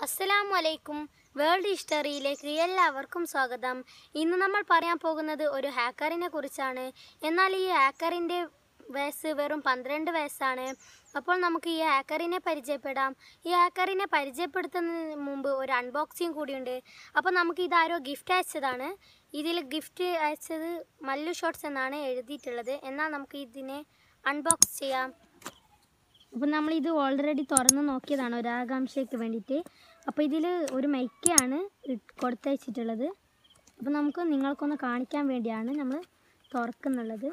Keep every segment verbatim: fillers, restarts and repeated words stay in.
അസ്സലാമു അലൈക്കും. വേൾഡ് ഹിസ്റ്ററിയിലേക്ക് എല്ലാവർക്കും സ്വാഗതം. ഇന്ന് നമ്മൾ പറയാൻ പോകുന്നത് ഒരു ഹാക്കറിനെ കുറിച്ചാണ്. എന്നാൽ ഈ ഹാക്കറിൻ്റെ വയസ്സ് വെറും പന്ത്രണ്ട് വയസ്സാണ്. അപ്പോൾ നമുക്ക് ഈ ഹാക്കറിനെ പരിചയപ്പെടാം. ഈ ഹാക്കറിനെ പരിചയപ്പെടുത്തുന്നതിന് മുമ്പ് ഒരു അൺബോക്സിങ് കൂടിയുണ്ട്. അപ്പോൾ നമുക്ക് ഇതാരോ ഗിഫ്റ്റ് അയച്ചതാണ്. ഇതിൽ ഗിഫ്റ്റ് അയച്ചത് മല്ലു ഷോർട്സ് എന്നാണ് എഴുതിയിട്ടുള്ളത്. എന്നാൽ നമുക്ക് ഇതിനെ അൺബോക്സ് ചെയ്യാം. അപ്പോൾ നമ്മളിത് ഓൾറെഡി തുറന്ന് നോക്കിയതാണ് ഒരാകാംക്ഷയ്ക്ക് വേണ്ടിയിട്ട്. അപ്പോൾ ഇതിൽ ഒരു മൈക്കയാണ് കൊടുത്തയച്ചിട്ടുള്ളത്. അപ്പോൾ നമുക്ക് നിങ്ങൾക്കൊന്ന് കാണിക്കാൻ വേണ്ടിയാണ് നമ്മൾ തുറക്കുന്നുള്ളത്.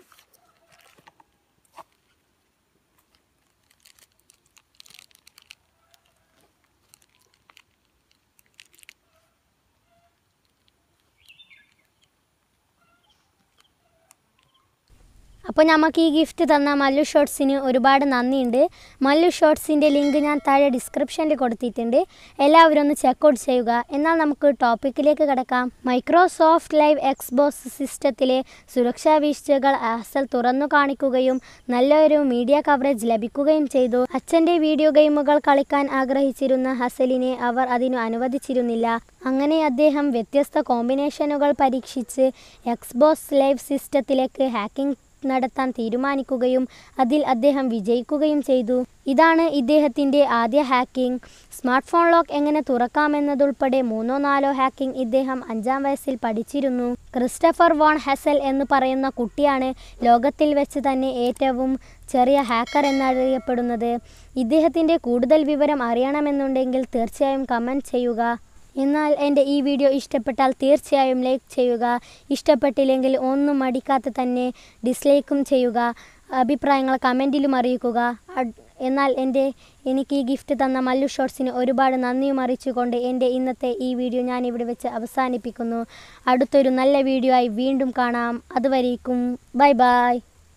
അപ്പോൾ നമുക്ക് ഈ ഗിഫ്റ്റ് തന്ന മല്ലു ഷോർട്സിന് ഒരുപാട് നന്ദിയുണ്ട്. മല്ലു ഷോർട്സിൻ്റെ ലിങ്ക് ഞാൻ താഴെ ഡിസ്ക്രിപ്ഷനിൽ കൊടുത്തിട്ടുണ്ട്. എല്ലാവരും ഒന്ന് ചെക്കൗട്ട് ചെയ്യുക. എന്നാൽ നമുക്ക് ടോപ്പിക്കിലേക്ക് കിടക്കാം. മൈക്രോസോഫ്റ്റ് ലൈവ് എക്സ്ബോസ് സിസ്റ്റത്തിലെ സുരക്ഷാ വീഴ്ചകൾ ഹസൽ തുറന്നു കാണിക്കുകയും നല്ലൊരു മീഡിയ കവറേജ് ലഭിക്കുകയും ചെയ്തു. അച്ഛൻ്റെ വീഡിയോ ഗെയിമുകൾ കളിക്കാൻ ആഗ്രഹിച്ചിരുന്ന ഹസലിനെ അവർ അതിനു അനുവദിച്ചിരുന്നില്ല. അങ്ങനെ അദ്ദേഹം വ്യത്യസ്ത കോമ്പിനേഷനുകൾ പരീക്ഷിച്ച് എക്സ്ബോസ് ലൈവ് സിസ്റ്റത്തിലേക്ക് ഹാക്കിംഗ് നടത്താൻ തീരുമാനിക്കുകയും അതിൽ അദ്ദേഹം വിജയിക്കുകയും ചെയ്തു. ഇതാണ് ഇദ്ദേഹത്തിൻ്റെ ആദ്യ ഹാക്കിംഗ്. സ്മാർട്ട് ഫോൺ ലോക്ക് എങ്ങനെ തുറക്കാമെന്നതുൾപ്പെടെ മൂന്നോ നാലോ ഹാക്കിംഗ് ഇദ്ദേഹം അഞ്ചാം വയസ്സിൽ പഠിച്ചിരുന്നു. ക്രിസ്റ്റഫർ വോൺ ഹസൽ എന്ന് പറയുന്ന കുട്ടിയാണ് ലോകത്തിൽ വെച്ച് തന്നെ ഏറ്റവും ചെറിയ ഹാക്കർ എന്നറിയപ്പെടുന്നത്. ഇദ്ദേഹത്തിൻ്റെ കൂടുതൽ വിവരം അറിയണമെന്നുണ്ടെങ്കിൽ തീർച്ചയായും കമൻറ്റ് ചെയ്യുക. എന്നാൽ എൻ്റെ ഈ വീഡിയോ ഇഷ്ടപ്പെട്ടാൽ തീർച്ചയായും ലൈക്ക് ചെയ്യുക. ഇഷ്ടപ്പെട്ടില്ലെങ്കിൽ ഒന്നും മടിക്കാതെ തന്നെ ഡിസ്ലൈക്കും ചെയ്യുക. അഭിപ്രായങ്ങൾ കമൻറ്റിലും അറിയിക്കുക. എന്നാൽ എൻ്റെ എനിക്ക് ഈ ഗിഫ്റ്റ് തന്ന മല്ലു ഷോർട്സിന് ഒരുപാട് നന്ദിയും അറിയിച്ചുകൊണ്ട് എൻ്റെ ഇന്നത്തെ ഈ വീഡിയോ ഞാൻ ഇവിടെ വെച്ച് അവസാനിപ്പിക്കുന്നു. അടുത്തൊരു നല്ല വീഡിയോ ആയി വീണ്ടും കാണാം. അതുവരേക്കും bye bye.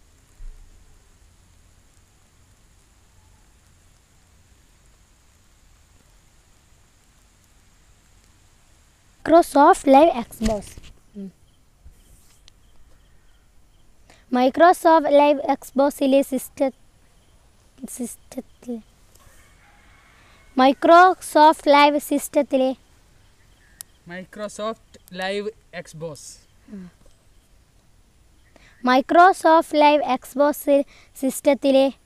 Microsoft Live Xbox. Microsoft Live Xboxിലെ സിസ്റ്റ സിസ്റ്റത്തിലെ Microsoft Live സിസ്റ്റത്തിലെ Microsoft Live Xbox Microsoft Live Xbox സിസ്റ്റത്തിലെ